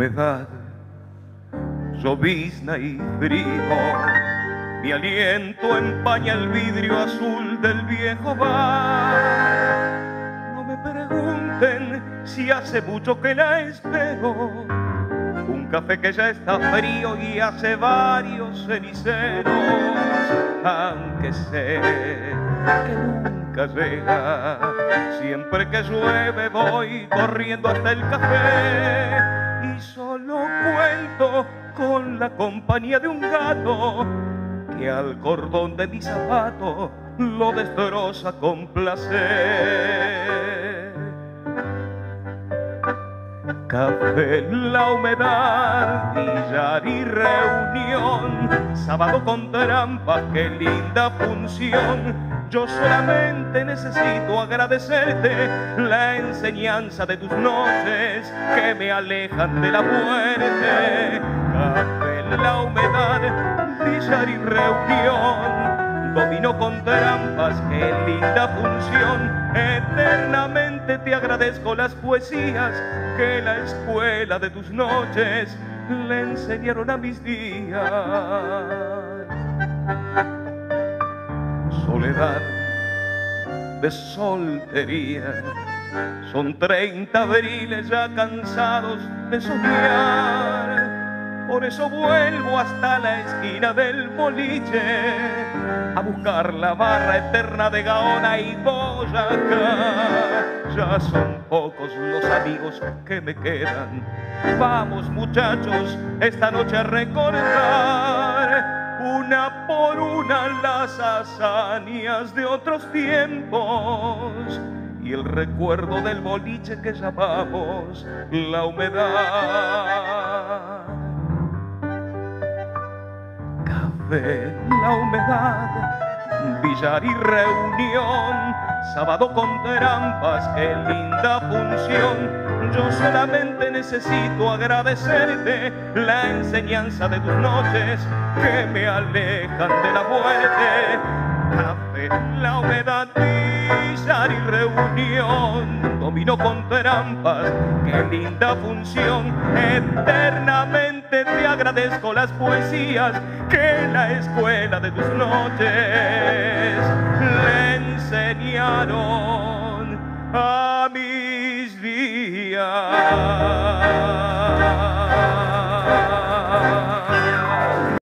humedad, llovizna y frío. Mi aliento empaña el vidrio azul del viejo bar. No me pregunten si hace mucho que la espero. Un café que ya está frío y hace varios ceniceros. Aunque sé que nunca llega, siempre que llueve voy corriendo hasta el café. Y solo cuento con la compañía de un gato que al cordón de mi zapato lo destroza con placer. Café, la humedad, billar y reunión, sábado con trampas, qué linda función. Yo solamente necesito agradecerte la enseñanza de tus noches que me alejan de la muerte. Café, la humedad, billar y reunión, dominó con trampas, qué linda función. Eternamente te agradezco las poesías que la escuela de tus noches le enseñaron a mis días. Soledad de soltería, son 30 abriles ya cansados de soñar. Por eso vuelvo hasta la esquina del boliche a buscar la barra eterna de Gaona y Boyacá. Ya son pocos los amigos que me quedan. Vamos muchachos, esta noche a recordar una por una las hazañas de otros tiempos y el recuerdo del boliche que llamamos la humedad. Café, la humedad, billar y reunión, sábado con trampas, qué linda función. Yo solamente necesito agradecerte la enseñanza de tus noches que me alejan de la muerte. Café, la humedad, billar y reunión, dominó con trampas, qué linda función. Eternamente te agradezco las poesías que la escuela de tus noches le enseñaron a mis días.